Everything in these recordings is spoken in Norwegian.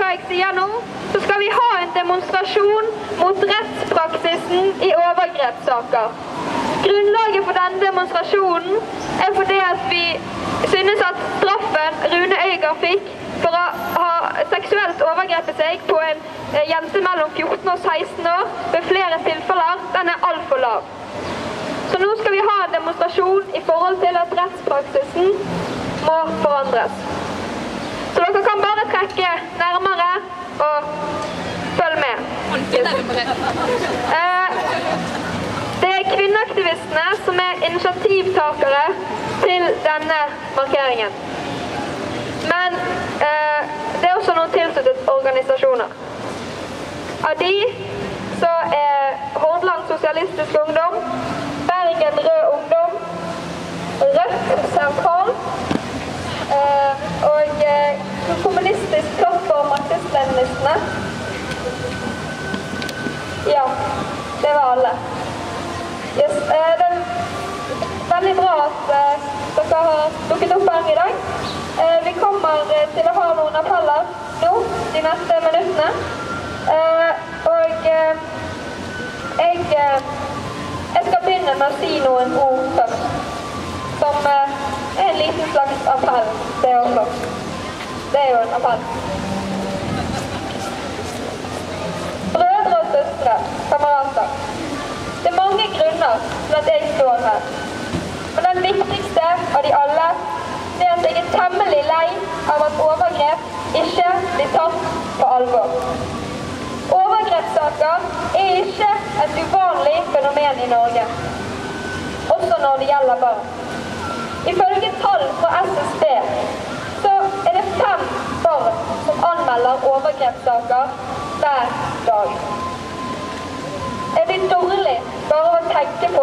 jeg sier nå, så skal vi ha en demonstrasjon mot rettspraksisen i overgrepssaker. Grunnlaget for denne demonstrasjonen er fordi at vi synes at straffen Rune Øygard fikk for å ha seksuelt overgrepet seg på en jente mellom 14 og 16 år ved flere tilfeller, den er alt for lav. Så nå skal vi ha en demonstrasjon i forhold til at rettspraksisen må forandres. Så dere kan bare trekke nærmere og følge med. Det er kvinneaktivistene som er initiativtakere til denne markeringen. Men det er også noen tilsluttet organisasjoner. Av de så er Hordaland Sosialistisk Ungdom, Bergen Rød Ungdom, Rødt Sentral og Kommunistisk Plattform Marxist-Leninistene. Ja, det var alle. Yes, det er veldig bra at dere har dukket opp her i dag. Vi kommer til å ha noen appeller nå, de neste minuttene. Og jeg skal begynne med å si noen ord først, som er en liten slags appell, det også. Det er jo en appell. Brødre og søstre, kamerater. Det er mange grunner til at jeg står her. Men den viktigste av de alle er at jeg er temmelig lei av at overgrep ikke blir tatt på alvor. Overgrepssaker er ikke et uvanlig fenomen i Norge, også når det gjelder barn. Ifølge tall fra SSB så er det 5 barn som anmelder overgrepssaker hver dag. Jeg blir dårlig bare å tenke på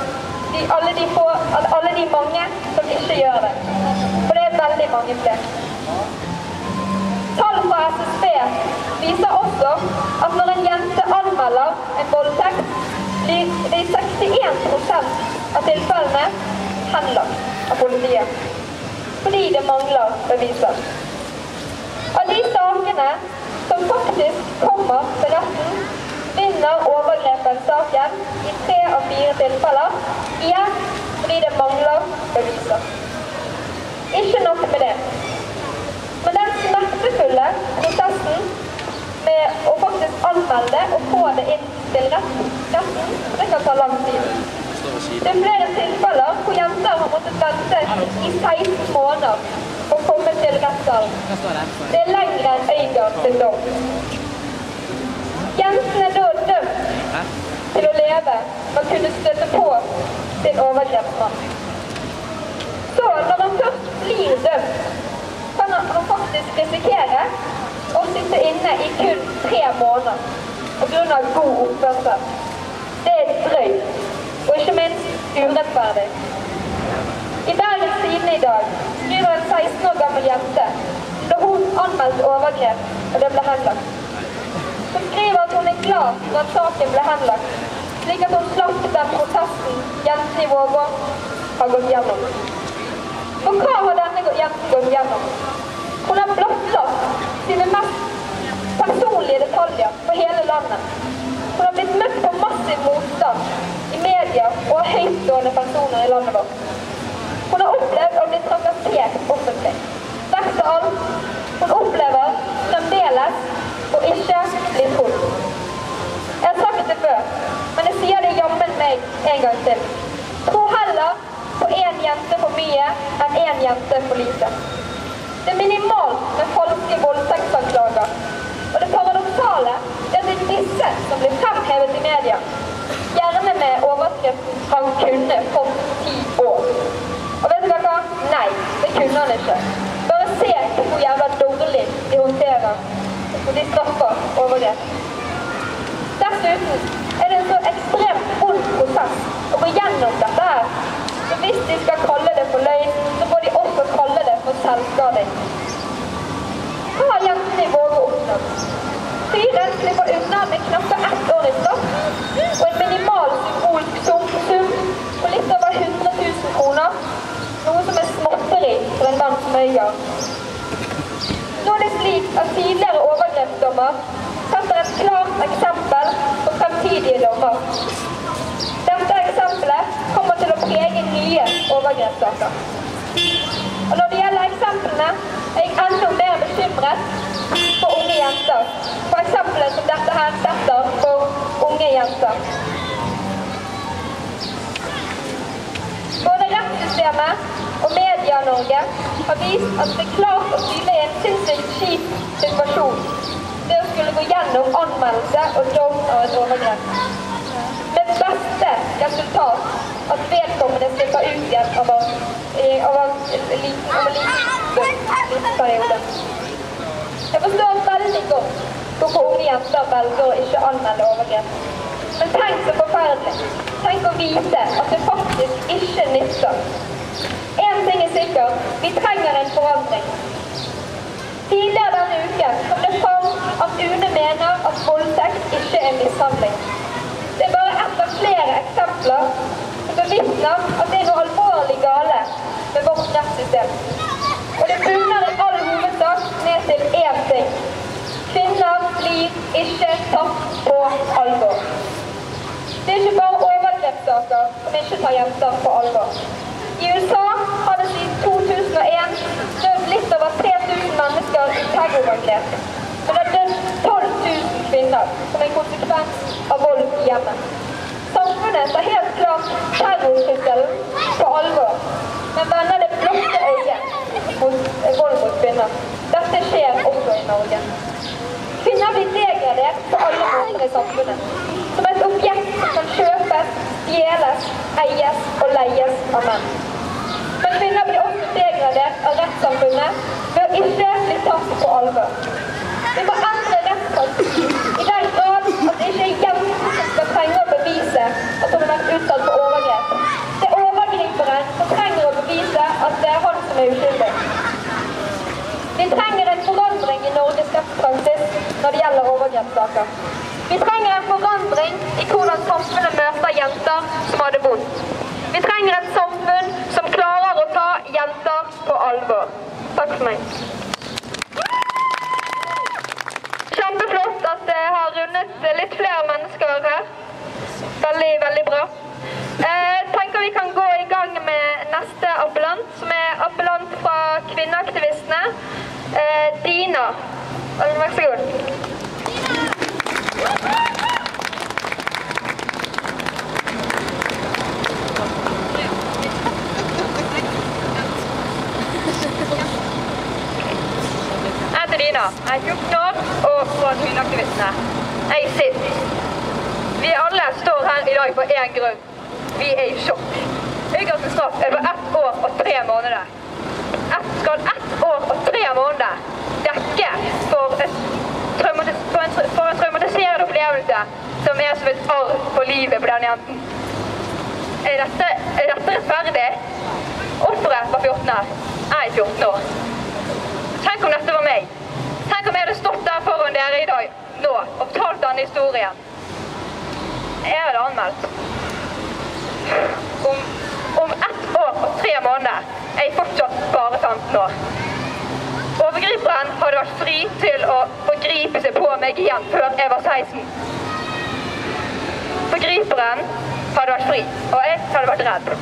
alle de mange som ikke gjør det. For det er veldig mange flere. Tall fra SSB viser også at når en jente anmelder en voldtekt, blir det i 61% av tilfellene henlagt av politiet. Fordi det mangler beviser. Av de sakene som faktisk kommer til retten, vinner overgrepssaken i 3 av 4 tilfeller, igjen fordi det mangler beviser. Ikke nok med det. Men den smertefulle prosessen med å faktisk anmelde og få det inn til retten, det kan ta lang tid. Det er flere tilfeller hvor jenter har måttet vente i 16 måneder for å komme til rettssalen. Det er lengre enn Øygard sin dom. Jentene er da dømt til å leve og kunne støtte på sin overgrepsmann. Så når han først blir dømt, kan han faktisk risikere å sitte inne i kun 3 måneder på grunn av god oppførsel. Det er drøyt, og ikke minst urettferdig. I Bergens Tidende i dag skriver en 16 år gammel jente da hun anmeldte overgrep og det ble henlagt. Hun skriver at hun er glad for at saken ble henlagt, slik at hun slapp den prosessen jenten i Vågå har gått gjennom. For hva har denne jenten gått gjennom? Hun har blottlagt sine mest personlige detaljer for hele landet. Hun har blitt møtt på massiv motstand i media og av høytstående personer i landet vårt. Hun har opplevd å bli trakassert offentlig. Verst av alt, hun opplever fremdeles og ikke bli trodd. Jeg har sagt det før, men jeg sier det jammen meg en gang til. Tro heller på en jente for mye enn en jente for lite. Det er minimalt med falske voldtektsanklager. Og det paradoksale er at det er disse som blir fremhevet i media. Gjerne med overskriften «Han kunne fått 10 år». Og vet du hva? Nei, det kunne han ikke. Bare se på hvor jævla dårlig de håndterer og de straffer overgrep. Dessuten er det en så ekstremt vond prosess å gå gjennom dette her. Så hvis de skal kalle det for løgn, så må de også kalle det for selvskading. Hva har jentene i Vågå oppnådd? Fyren slipper unna med knappe 1 år i straff, og en minimal symbolsk sum på litt over 100 000 kroner, noe som er småtteri for en mann som Øygard. Nå er det slik at tidligere overgrep overgrepsdommer setter et klart eksempel på fremtidige dommer. Dette eksempelet kommer til å prege nye overgrepssaker. Og når det gjelder eksemplene, er jeg enda mer bekymret for unge jenter. For eksempelet som dette her setter for unge jenter. Både rettssystemet og Media-Norge har vist at det klart og tydelig er en sinnssykt kjip situasjon det å skulle gå gjennom anmeldelse og dom av et overgrep. Med beste resultat at vedkommende slipper ut igjen av en liten periode. Jeg forstår veldig godt hvorfor unge jenter velger å ikke anmelde overgrep. Men tenk så forferdelig. Tenk å vite at det faktisk ikke nytter. En ting er sikker, vi trenger en forandring. Tidligere denne uken kom det fram at UNE mener at voldtekt ikke er mishandling. Det er bare ett av flere eksempler som bevitner at det er noe alvorlig gale med vårt rettssystem. Og det bunner i all hovedsak ned til én ting. Kvinner blir ikke tatt på alvor. Det er ikke bare overgrepssaker som ikke tar jenter på alvor. I USA har det siden 2001 dødd litt over 3000 mennesker i terrorangrep. Men det har dødd 12 000 kvinner som en konsekvens av vold i hjemmet. Samfunnet tar helt klart terrortrusselen på alvor, men vender det blotte øyet mot vold mot kvinner. Dette skjer også i Norge. Kvinner blir degradert på alle måter i samfunnet. Som et objekt som kan kjøpes, stjeles, eies og leies av menn. Men kvinner blir også degradert av rettssamfunnet ved å ikke bli tatt på alvor. Vi må endre rettspraksis i den grad at det ikke er jenter som skal trenge å bevise at hun har vært utsatt for overgrep. Det er overgriperen som trenger å bevise at det er han som er uskyldig. Vi trenger en forandring i Norges rettspraksis når det gjelder overgrepssaker. Vi trenger en forandring i hvordan samfunnet møter jenter som har det vondt. Vi trenger et samfunn som klarer å ta jenter på alvor. Takk for meg. Kjempeflott at jeg har rundet litt flere mennesker her. Veldig, veldig bra. Jeg tenker vi kan gå i gang med neste appellant, som er appellant fra kvinneaktivistene. Dina. Vær så god. Dina. Jeg er 14 år og fra kvinneaktivistene. Jeg er sint. Vi alle står her i dag for én grunn. Vi er i sjokk. Øygardsens straff er på 1 år og 3 måneder. Skal 1 år og 3 måneder dekke for en traumatiserende opplevelse som er som et arv for livet på den jenten? Er dette rettferdig? Offeret var 14 her. Jeg er 14 år. Tenk om dette var meg. Tenk om jeg hadde stått der foran dere i dag, nå, og fortalt denne historien. Jeg hadde anmeldt. Om 1 år og 3 måneder er jeg fortsatt bare 15 år. Overgriperen hadde vært fri til å forgripe seg på meg igjen før jeg var 16. Forgriperen hadde vært fri, og jeg hadde vært redd.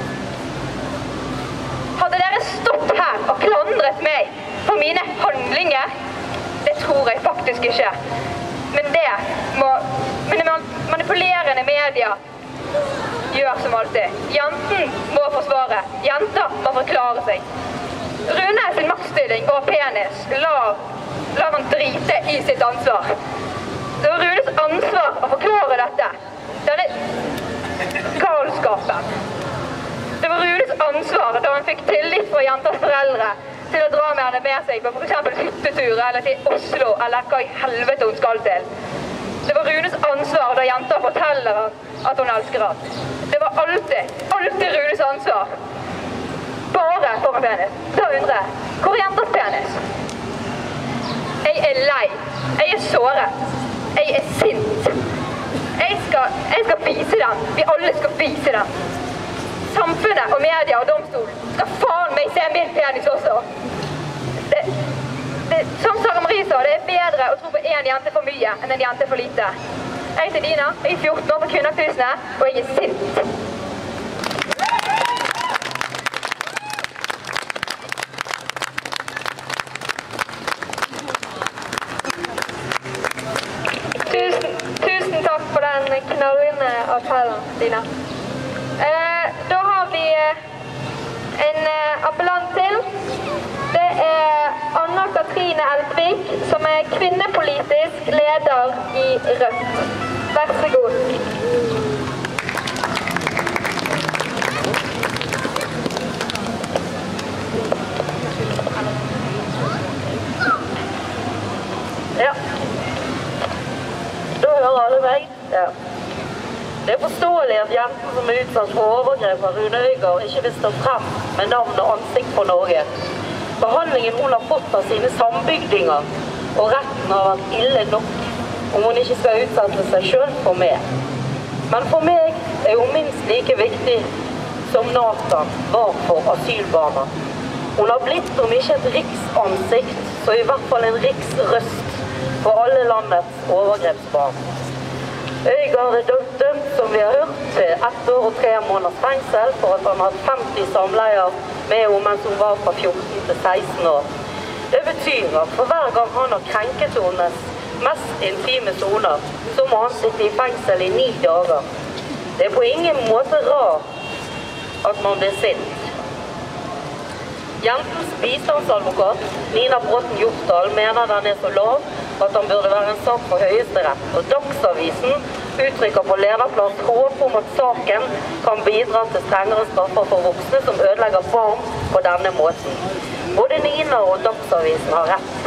Hadde dere stått her og klandret meg for mine handlinger? Det tror jeg faktisk ikke. Men manipulerende media gjør som alltid. Jenten må forsvare. Jenter må forklare seg. Rune sin maktstilling og penis la han drite i sitt ansvar. Det var Runes ansvar å forklare dette. Denne galskapen. Det var Runes ansvar da han fikk tillit fra jenters foreldre til å dra med henne med seg på for eksempel hyttetur eller til Oslo eller hva i helvete hun skal til. Det var Runes ansvar da jenter forteller han at hun elsker han. Det var alltid Runes ansvar. Bare for en penis. Da undrer jeg, hvor er jenters penis? Jeg er lei. Jeg er såret. Jeg er sint. Jeg skal vise den. Vi alle skal vise den. Samfunnet og media og domstolen skal faen meg se min penis også. Det som Sara Marie sa, det bedre å tro på en jente for mye enn en jente for lite. Jeg heter Dina, jeg er 14 år på Kvinneaktivistene, og jeg er sint. Tusen takk for den knallende appellen, Dina. Da har vi en appellant til. Det Anna Katrine Eltvik, som kvinnepolitisk leder i Rødt. Vær så god. Ja. Da hører alle meg. Ja. Det forståelig at jenten som utsatt for overgrep av Rune Øygard ikke vil stå frem med navn og ansikt for Norge. Behandlingen hun har fått av sine sambygdinger og retten har vært ille nok om hun ikke skal utsette seg selv for meg. Men for meg hun minst like viktig som Nathan var for asylbarna. Hun har blitt om ikke et riksansikt, så i hvert fall en riksrøst for alle landets overgrepsbarn. Øygard dømt, som vi har hørt, til 1 år og 3 måneders fengsel for at han hadde 50 samleier med henne mens hun var fra 14 til 16 år. Det betyr at for hver gang han har krenket hennes mest intime zoner, så må han sitte i fengsel i 9 dager. Det på ingen måte rart at man blir sint. Jentens bistandsadvokat, Nina Bråten Hjortdal, mener den så lav at han burde være en sak for Høyesterett. Og Dagsavisen uttrykker på lederplass håp om at saken kan bidra til strengere straffer for voksne som ødelegger barn på denne måten. Både Nina og Dagsavisen har rett.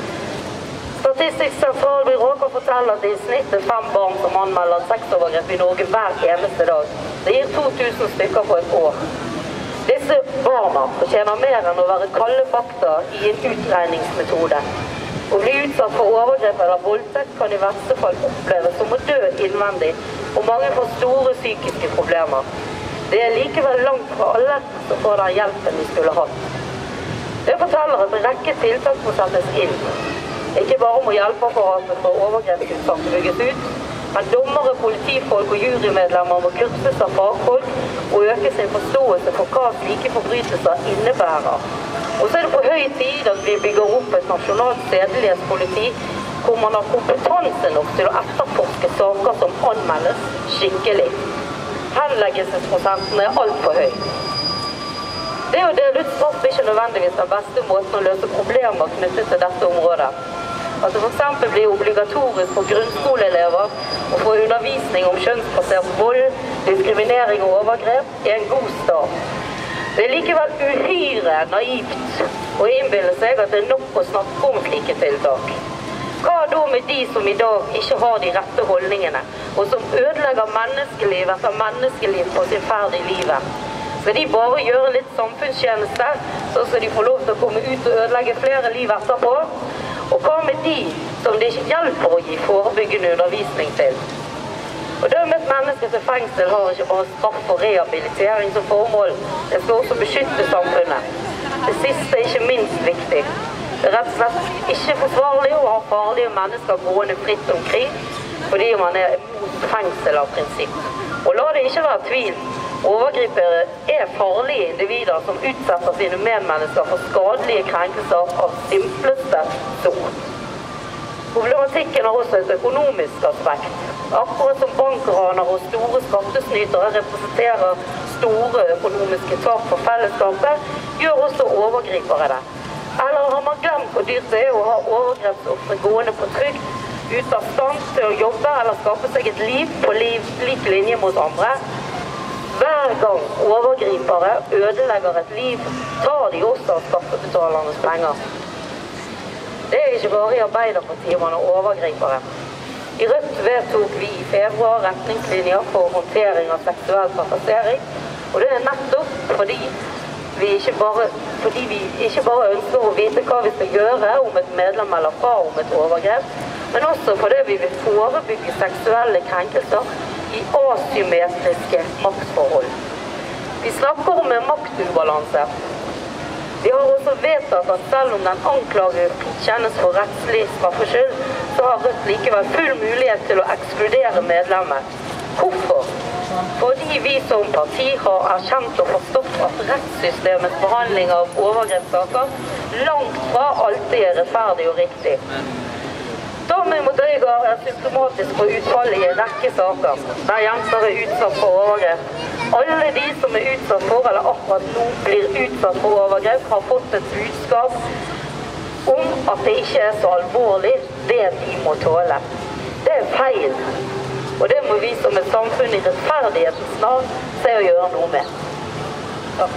Statistisk sentralbyrå kan fortelle at det i snitt 5 barn som anmelder sexovergrep i Norge hver eneste dag. Det gir 2000 stykker på et år. Disse barna fortjener mer enn å være kalde fakta i en utregningsmetode. Å bli utsatt for overgrep eller voldtekt kan i verste fall oppleves som å dø innvendig, og mange får store psykiske problemer. Det likevel langt fra alle som får den hjelpen de skulle hatt. Det forteller at en rekke tiltak må settes inn. Ikke bare må hjelpeapparatet for overgrepsutsatte bygges ut, men dommere, politifolk og jurymedlemmer må kurses av fagfolk og øke sin forståelse for hva slike forbrytelser innebærer. Og så det på høy tid at vi bygger opp et nasjonalt sedelighetspoliti hvor man har kompetanse nok til å etterforske saker som anmeldes skikkelig. Henleggelsesprosenten alt for høy. Det å dele ut straff ikke nødvendigvis den beste måten å løse problemer knyttet til dette området. At det for eksempel blir obligatorisk for grunnskoleelever å få undervisning om kjønnsbasert vold, diskriminering og overgrep en god start. Det likevel uhyre naivt å innbille seg at det nok å snakke om slike tiltak. Hva da med de som i dag ikke har de rette holdningene, og som ødelegger menneskeliv etter menneskeliv på sin ferd i livet? Skal de bare gjøre litt samfunnstjeneste, så skal de få lov til å komme ut og ødelegge flere liv etterpå? Og hva med de som det ikke hjelper å gi forebyggende undervisning til? Å dømme et menneske til fengsel har ikke bare straff og rehabilitering som formål. Det skal også beskytte samfunnet. Det siste er ikke minst viktig. Det er rett og slett ikke forsvarlig å ha farlige mennesker gående fritt omkring, fordi man mot fengsel av prinsipp. Og la det ikke være tvil. Overgripere er farlige individer som utsetter sine medmennesker for skadelige krenkelser av simpleste sort. Problematikken har også et økonomisk aspekt. Akkurat som bankraner og store skattesnytere representerer store økonomiske tap for fellesskapet, gjør også overgripere det. Eller har man glemt hvor dyrt det å ha overgrepsofre gående på trygd, ut av stand til å jobbe eller skape seg et liv på lik linje mot andre? Hver gang overgripere ødelegger et liv, tar de også av skattebetalernes penger. Det er ikke bare i Arbeiderpartiet man er overgripere. I Rødt vedtok vi i februar retningslinjer for håndtering av seksuell trakassering, og det er nettopp fordi vi ikke bare ønsker å vite hva vi skal gjøre om et medlem eller par om et overgrep, men også fordi vi vil forebygge seksuelle krenkelser i asymmetriske maktforhold. Vi snakker om en maktubalanse. Vi har også vedtatt at selv om den anklagede kjennes for rettslig straffskyld, så har Rødt likevel full mulighet til å ekskludere medlemmet. Hvorfor? Fordi vi som parti har erkjent og forstått at rettssystemets behandling av overgrepssaker langt fra alltid er rettferdig og riktig. Dommen mot Øygard er symptomatisk for utfallet i en rekke saker, der jenter er utsatt for overgrep. Alle de som er utsatt for, eller akkurat nå blir utsatt for overgrep, har fått et budskap om at det ikke er så alvorlig det de må tåle. Det er feil, og det må vi som et samfunn i rettferdighetens navn se å gjøre noe med. Takk.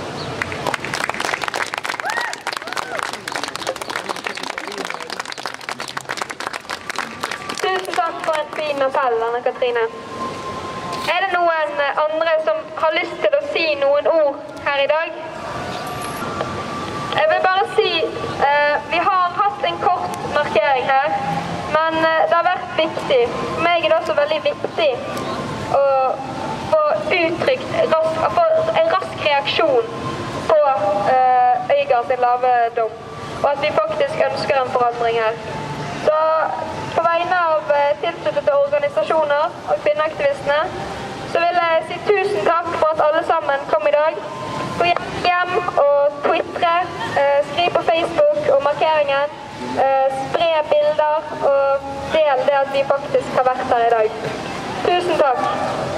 Tusen takk for en fin appell, Anne-Katrine. Er det noen andre som har lyst til å si noen ord her i dag? Jeg vil bare si, vi har hatt en kort markering her, men det har vært viktig. For meg er det også veldig viktig å få uttrykt en rask reaksjon på Øygard sin lave dom, og at vi faktisk ønsker en forandring her. Så på vegne av tilsluttede organisasjoner og kvinneaktivistene, så vil jeg si tusen takk for at alle sammen kom i dag. Gå hjem og twittre, skriv på Facebook og markeringen, spre bilder og del det at vi faktisk har vært her i dag. Tusen takk!